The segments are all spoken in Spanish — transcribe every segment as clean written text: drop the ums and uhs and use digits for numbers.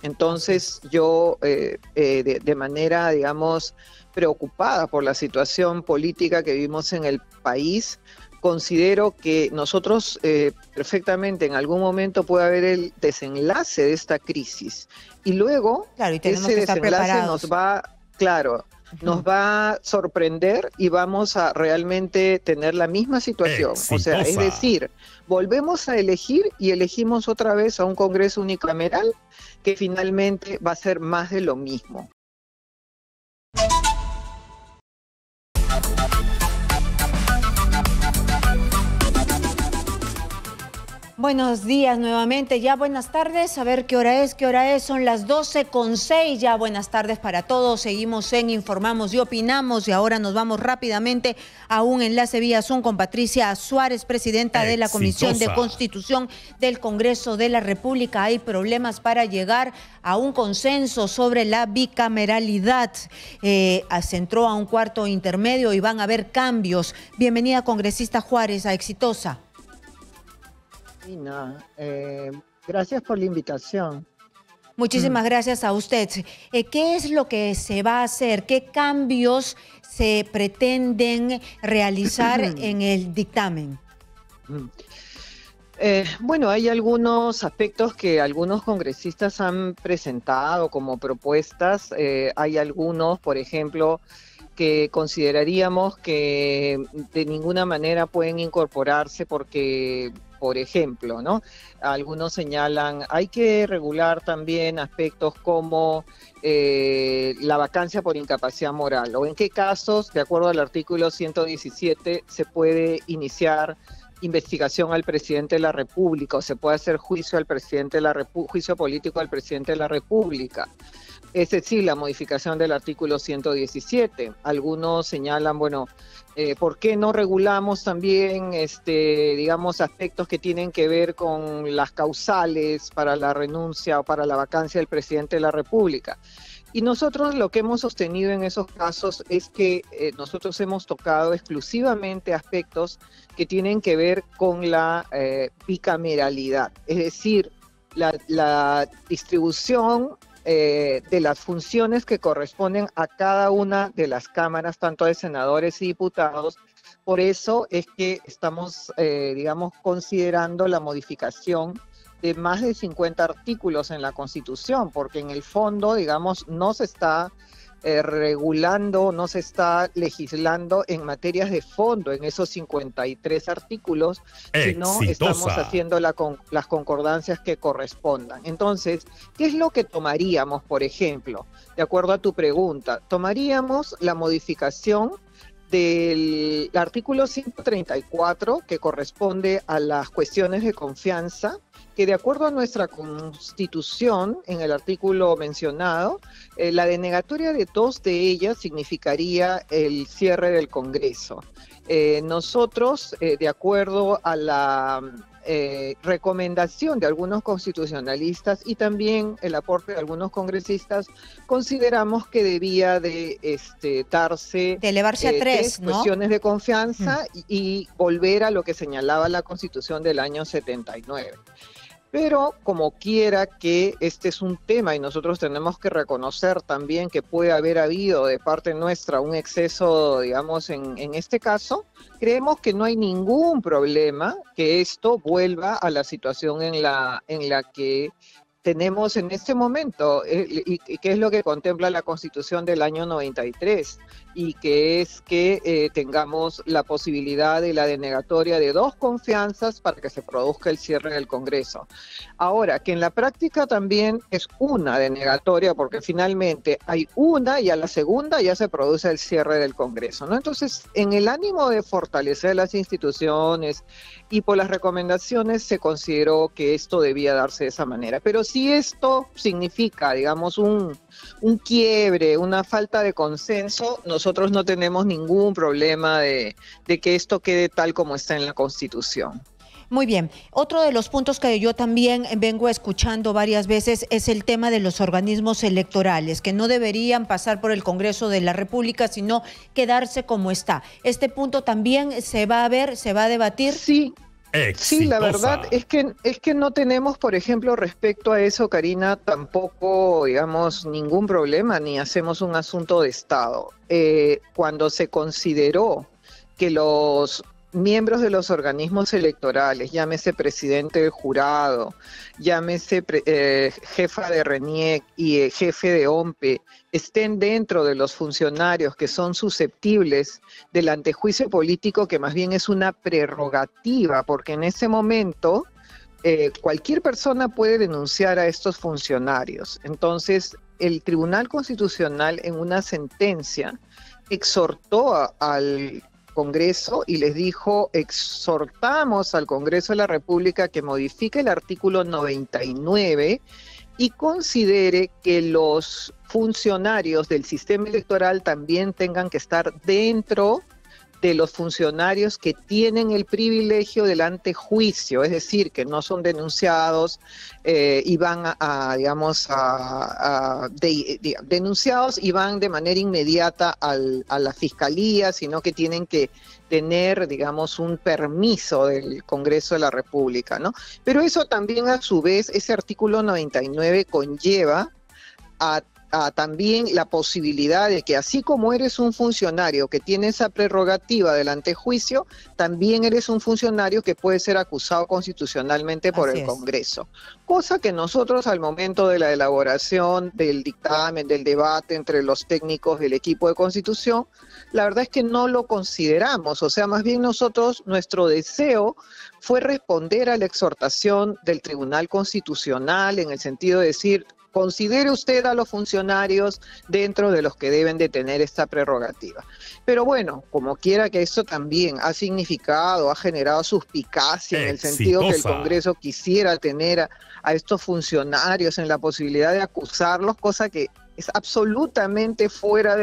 Entonces yo de manera, digamos, preocupada por la situación política que vivimos en el país, considero que nosotros perfectamente en algún momento puede haber el desenlace de esta crisis y luego Claro, y tenemos ese que estar desenlace preparados. nos va, claro, nos va a sorprender y vamos a realmente tener la misma situación. O sea, es decir, volvemos a elegir y elegimos otra vez a un Congreso unicameral que finalmente va a ser más de lo mismo. Buenos días nuevamente, ya buenas tardes, a ver qué hora es, son las 12:06, ya buenas tardes para todos, seguimos en Informamos y Opinamos y ahora nos vamos rápidamente a un enlace vía Zoom con Patricia Suárez, presidenta de la Comisión de Constitución del Congreso de la República. Hay problemas para llegar a un consenso sobre la bicameralidad, se entró a un cuarto intermedio y van a haber cambios. Bienvenida, congresista Juárez, a Exitosa. Gracias por la invitación. Muchísimas gracias a usted. ¿Qué es lo que se va a hacer? ¿Qué cambios se pretenden realizar en el dictamen? Bueno, hay algunos aspectos que algunos congresistas han presentado como propuestas. Hay algunos, por ejemplo, que consideraríamos que de ninguna manera pueden incorporarse porque, por ejemplo, ¿no? Algunos señalan, hay que regular también aspectos como la vacancia por incapacidad moral, o en qué casos, de acuerdo al artículo 117, se puede iniciar investigación al presidente de la República, o se puede hacer juicio al presidente de la juicio político al presidente de la República. Es decir, la modificación del artículo 117. Algunos señalan, bueno, ¿por qué no regulamos también, digamos, aspectos que tienen que ver con las causales para la renuncia o para la vacancia del presidente de la República? Y nosotros lo que hemos sostenido en esos casos es que nosotros hemos tocado exclusivamente aspectos que tienen que ver con la bicameralidad, es decir, la distribución de las funciones que corresponden a cada una de las cámaras, tanto de senadores y diputados. Por eso es que estamos, digamos, considerando la modificación de más de 50 artículos en la Constitución, porque en el fondo, digamos, no se está regulando, no se está legislando en materias de fondo en esos 53 artículos, sino estamos haciendo las concordancias que correspondan. Entonces, ¿qué es lo que tomaríamos, por ejemplo? De acuerdo a tu pregunta, tomaríamos la modificación del artículo 134, que corresponde a las cuestiones de confianza, que de acuerdo a nuestra Constitución, en el artículo mencionado, la denegatoria de dos de ellas significaría el cierre del Congreso. Nosotros, de acuerdo a la recomendación de algunos constitucionalistas y también el aporte de algunos congresistas, consideramos que debía de darse de elevarse a tres, ¿no? Cuestiones de confianza y volver a lo que señalaba la Constitución del año 79. Pero como quiera que este es un tema y nosotros tenemos que reconocer también que puede haber habido de parte nuestra un exceso, digamos, en este caso, creemos que no hay ningún problema que esto vuelva a la situación en la que tenemos en este momento, y que es lo que contempla la Constitución del año 93, y que es que tengamos la posibilidad de la denegatoria de dos confianzas para que se produzca el cierre del Congreso. Ahora, que en la práctica también es una denegatoria, porque finalmente hay una y a la segunda ya se produce el cierre del Congreso, ¿no? Entonces, en el ánimo de fortalecer las instituciones y por las recomendaciones, se consideró que esto debía darse de esa manera. Pero si esto significa, digamos, un quiebre, una falta de consenso, nosotros no tenemos ningún problema de que esto quede tal como está en la Constitución. Muy bien. Otro de los puntos que yo también vengo escuchando varias veces es el tema de los organismos electorales, que no deberían pasar por el Congreso de la República, sino quedarse como está. ¿Este punto también se va a ver, se va a debatir? Sí. Sí, la verdad es que no tenemos, por ejemplo, respecto a eso, Karina, tampoco, digamos, ningún problema, ni hacemos un asunto de Estado. Cuando se consideró que los miembros de los organismos electorales, llámese presidente del jurado, llámese jefa de RENIEC y jefe de OMPE, estén dentro de los funcionarios que son susceptibles del antejuicio político, que más bien es una prerrogativa, porque en ese momento cualquier persona puede denunciar a estos funcionarios. Entonces, el Tribunal Constitucional en una sentencia exhortó al Congreso y les dijo: exhortamos al Congreso de la República que modifique el artículo 99 y considere que los funcionarios del sistema electoral también tengan que estar dentro de los funcionarios que tienen el privilegio del antejuicio, es decir, que no son denunciados y van denunciados y van de manera inmediata a la fiscalía, sino que tienen que tener, digamos, un permiso del Congreso de la República, ¿no? Pero eso también, a su vez, ese artículo 99 conlleva a también la posibilidad de que, así como eres un funcionario que tiene esa prerrogativa del antejuicio, también eres un funcionario que puede ser acusado constitucionalmente por el Congreso. Cosa que nosotros, al momento de la elaboración del dictamen, del debate entre los técnicos del equipo de Constitución, la verdad es que no lo consideramos. O sea, más bien nosotros, nuestro deseo fue responder a la exhortación del Tribunal Constitucional en el sentido de decir: considere usted a los funcionarios dentro de los que deben de tener esta prerrogativa. Pero bueno, como quiera que esto también ha significado, ha generado suspicacia en el sentido que el Congreso quisiera tener a estos funcionarios en la posibilidad de acusarlos, cosa que es absolutamente fuera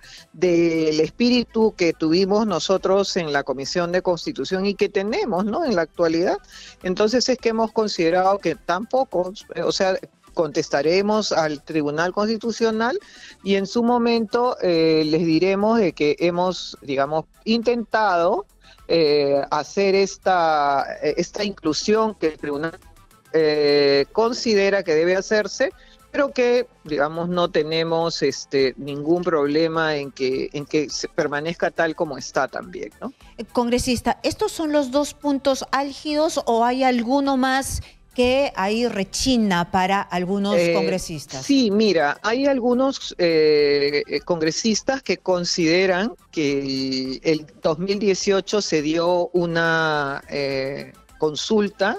del espíritu que tuvimos nosotros en la Comisión de Constitución y que tenemos, ¿no?, en la actualidad. Entonces es que hemos considerado que tampoco, o sea, contestaremos al Tribunal Constitucional y en su momento les diremos de que hemos, digamos, intentado hacer esta inclusión que el Tribunal considera que debe hacerse, pero que, digamos, no tenemos ningún problema en que se permanezca tal como está también, ¿no? Congresista, ¿estos son los dos puntos álgidos o hay alguno más que ahí rechina para algunos congresistas? Sí, mira, hay algunos congresistas que consideran que el 2018 se dio una consulta,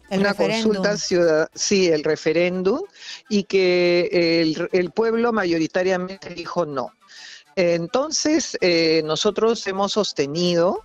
ciudadana, sí, el referéndum, y que el pueblo mayoritariamente dijo no. Entonces, nosotros hemos sostenido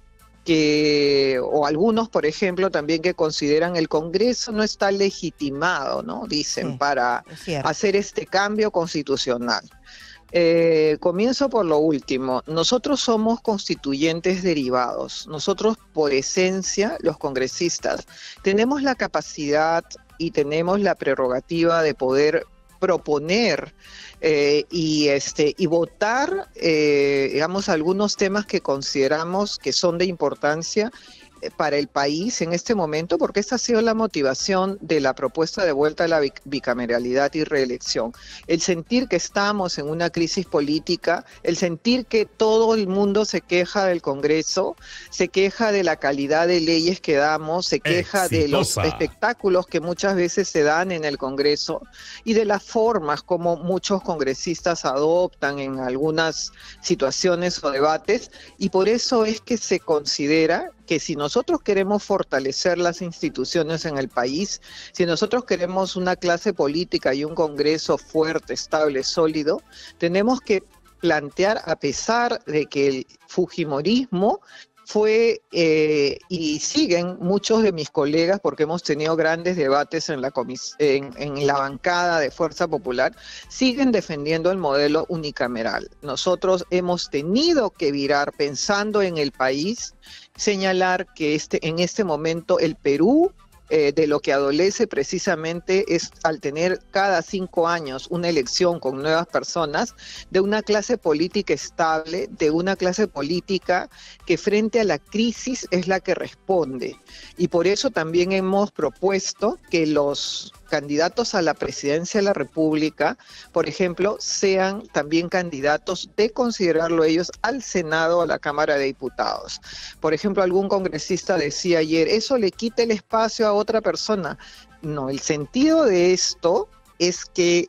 o algunos, por ejemplo, también que consideran el Congreso no está legitimado, ¿no? Dicen, para hacer este cambio constitucional. Comienzo por lo último. Nosotros somos constituyentes derivados. Nosotros, por esencia, los congresistas, tenemos la capacidad y tenemos la prerrogativa de poder proponer y votar, digamos, algunos temas que consideramos que son de importancia para el país en este momento, porque esta ha sido la motivación de la propuesta de vuelta a la bicameralidad y reelección. El sentir que estamos en una crisis política, el sentir que todo el mundo se queja del Congreso, se queja de la calidad de leyes que damos, se queja de los espectáculos que muchas veces se dan en el Congreso y de las formas como muchos congresistas adoptan en algunas situaciones o debates, y por eso es que se considera que si nosotros queremos fortalecer las instituciones en el país, si nosotros queremos una clase política y un Congreso fuerte, estable, sólido, tenemos que plantear, a pesar de que el fujimorismo fue y siguen muchos de mis colegas, porque hemos tenido grandes debates en la bancada de Fuerza Popular, siguen defendiendo el modelo unicameral. Nosotros hemos tenido que virar pensando en el país, señalar que en este momento el Perú de lo que adolece precisamente es, al tener cada 5 años una elección con nuevas personas, de una clase política estable, de una clase política que frente a la crisis es la que responde. Y por eso también hemos propuesto que los candidatos a la presidencia de la República, por ejemplo, sean también candidatos de considerarlo ellos al Senado o a la Cámara de Diputados. Por ejemplo, algún congresista decía ayer, eso le quita el espacio a otra persona. No, el sentido de esto es que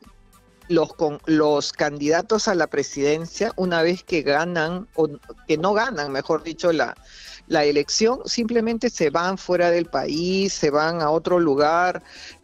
los candidatos a la presidencia, una vez que ganan, o que no ganan, mejor dicho, la elección, simplemente se van fuera del país, se van a otro lugar,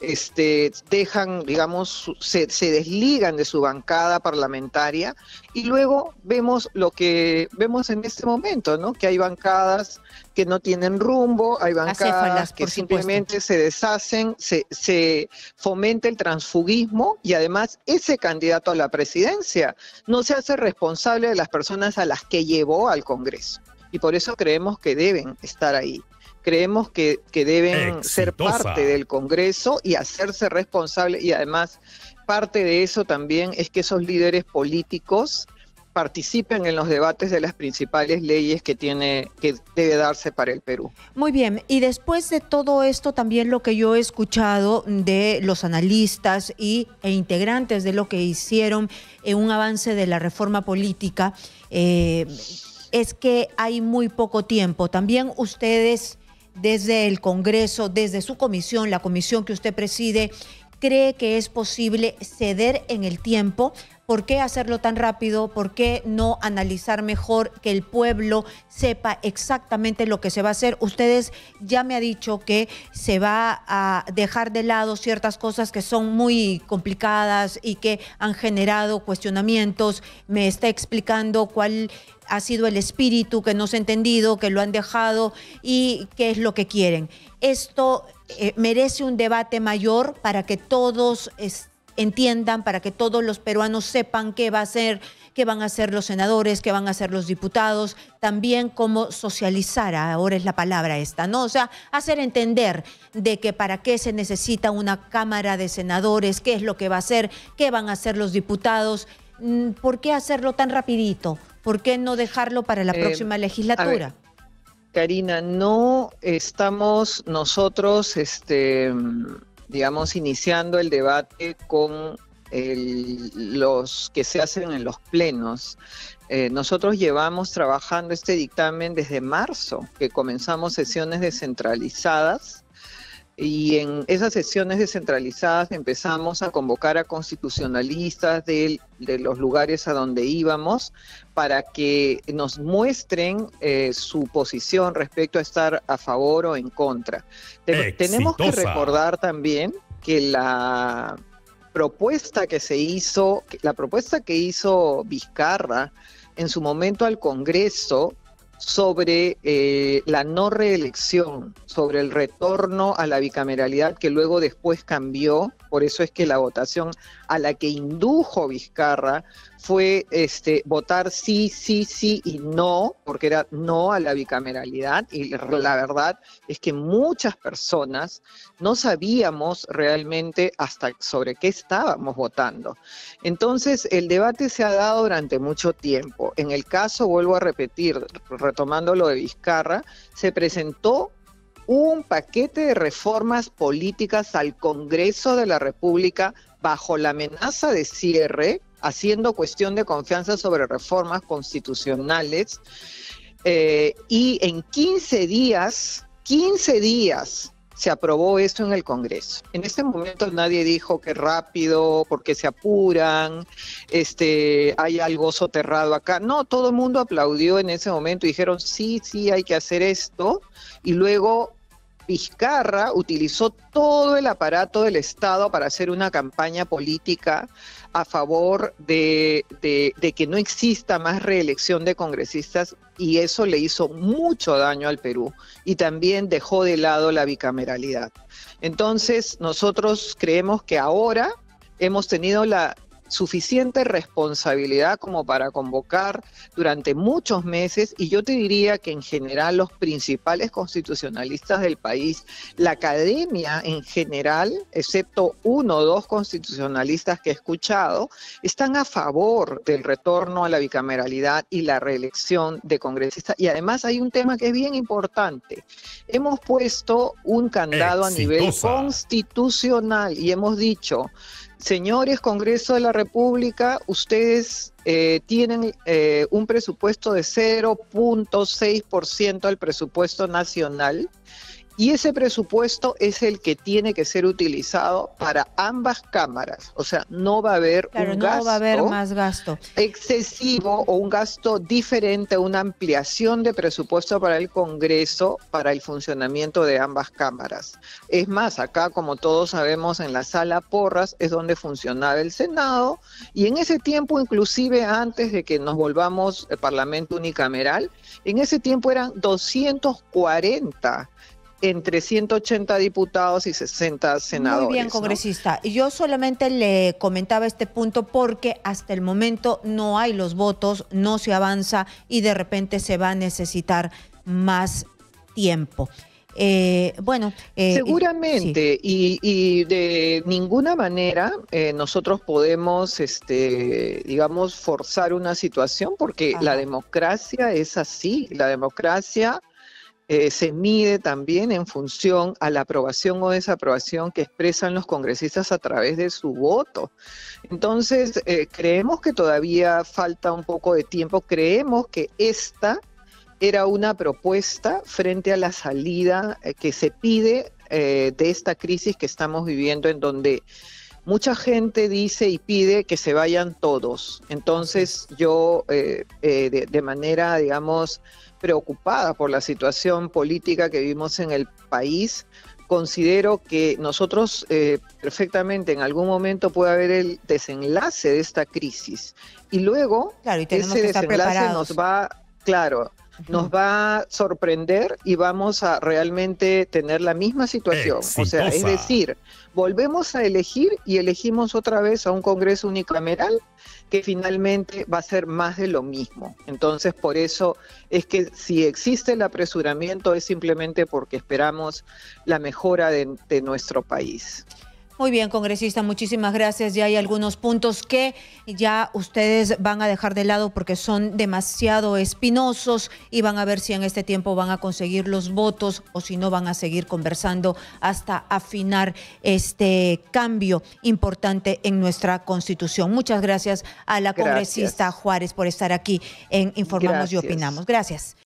dejan, digamos, se desligan de su bancada parlamentaria, y luego vemos lo que vemos en este momento, ¿no? Que hay bancadas que no tienen rumbo, hay bancadas que simplemente se deshacen, se fomenta el transfugismo, y además ese candidato a la presidencia no se hace responsable de las personas a las que llevó al Congreso. Y por eso creemos que deben estar ahí. Creemos que deben ser parte del Congreso y hacerse responsable. Y además, parte de eso también es que esos líderes políticos participen en los debates de las principales leyes que debe darse para el Perú. Muy bien, y después de todo esto, también lo que yo he escuchado de los analistas e integrantes de lo que hicieron en un avance de la reforma política, es que hay muy poco tiempo. También ustedes, desde el Congreso, desde su comisión, la comisión que usted preside, ¿cree que es posible ceder en el tiempo? ¿Por qué hacerlo tan rápido? ¿Por qué no analizar mejor, que el pueblo sepa exactamente lo que se va a hacer? Ustedes ya me ha dicho que se va a dejar de lado ciertas cosas que son muy complicadas y que han generado cuestionamientos. Me está explicando cuál ha sido el espíritu que no se ha entendido, que lo han dejado y qué es lo que quieren. Esto merece un debate mayor para que todos entiendan, para que todos los peruanos sepan qué va a hacer, qué van a hacer los senadores, qué van a hacer los diputados, también cómo socializar, ahora es la palabra esta, ¿no? O sea, hacer entender de que para qué se necesita una Cámara de Senadores, qué es lo que va a hacer, qué van a hacer los diputados. ¿Por qué hacerlo tan rapidito? ¿Por qué no dejarlo para la próxima legislatura? Karina, no estamos nosotros, digamos, iniciando el debate con los que se hacen en los plenos. Nosotros llevamos trabajando este dictamen desde marzo, que comenzamos sesiones descentralizadas, y en esas sesiones descentralizadas empezamos a convocar a constitucionalistas de los lugares a donde íbamos para que nos muestren su posición respecto a estar a favor o en contra. Tenemos que recordar también que la propuesta que hizo Vizcarra en su momento al Congreso sobre la no reelección, sobre el retorno a la bicameralidad, que luego después cambió, por eso es que la votación a la que indujo Vizcarra fue votar sí, sí, sí y no, porque era no a la bicameralidad, y la verdad es que muchas personas no sabíamos realmente hasta sobre qué estábamos votando. Entonces, el debate se ha dado durante mucho tiempo. En el caso, vuelvo a repetir, retomando lo de Vizcarra, se presentó un paquete de reformas políticas al Congreso de la República bajo la amenaza de cierre, haciendo cuestión de confianza sobre reformas constitucionales, y en 15 días se aprobó esto en el Congreso. En este momento nadie dijo que rápido, porque se apuran, hay algo soterrado acá. No, todo el mundo aplaudió en ese momento y dijeron sí, sí, hay que hacer esto, y luego Vizcarra utilizó todo el aparato del Estado para hacer una campaña política a favor de que no exista más reelección de congresistas, y eso le hizo mucho daño al Perú y también dejó de lado la bicameralidad. Entonces, nosotros creemos que ahora hemos tenido la suficiente responsabilidad como para convocar durante muchos meses, y yo te diría que en general los principales constitucionalistas del país, la academia en general, excepto uno o dos constitucionalistas que he escuchado, están a favor del retorno a la bicameralidad y la reelección de congresistas. Y además hay un tema que es bien importante. Hemos puesto un candado a nivel constitucional y hemos dicho: señores Congreso de la República, ustedes tienen un presupuesto de 0.6% del presupuesto nacional, y ese presupuesto es el que tiene que ser utilizado para ambas cámaras. O sea, no va a haber un gasto, no va a haber más gasto excesivo o un gasto diferente, una ampliación de presupuesto para el Congreso, para el funcionamiento de ambas cámaras. Es más, acá, como todos sabemos, en la sala Porras es donde funcionaba el Senado, y en ese tiempo, inclusive antes de que nos volvamos el Parlamento unicameral, en ese tiempo eran 240 entre 180 diputados y 60 senadores. Muy bien, congresista. ¿No? Yo solamente le comentaba este punto porque hasta el momento no hay los votos, no se avanza y de repente se va a necesitar más tiempo. Seguramente, sí. y de ninguna manera nosotros podemos, digamos, forzar una situación, porque la democracia es así. La democracia se mide también en función a la aprobación o desaprobación que expresan los congresistas a través de su voto. Entonces, creemos que todavía falta un poco de tiempo. Creemos que esta era una propuesta frente a la salida que se pide de esta crisis que estamos viviendo, en donde mucha gente dice y pide que se vayan todos. Entonces, yo de manera, digamos, preocupada por la situación política que vivimos en el país, considero que nosotros perfectamente en algún momento puede haber el desenlace de esta crisis, y luego ese desenlace nos va a sorprender y vamos a realmente tener la misma situación. Exitosa. O sea, es decir, volvemos a elegir y elegimos otra vez a un Congreso unicameral que finalmente va a ser más de lo mismo. Entonces, por eso es que si existe el apresuramiento es simplemente porque esperamos la mejora de nuestro país. Muy bien, congresista, muchísimas gracias. Ya hay algunos puntos que ya ustedes van a dejar de lado porque son demasiado espinosos, y van a ver si en este tiempo van a conseguir los votos o si no van a seguir conversando hasta afinar este cambio importante en nuestra Constitución. Muchas gracias a la congresista Juárez por estar aquí en Informamos y Opinamos. Gracias.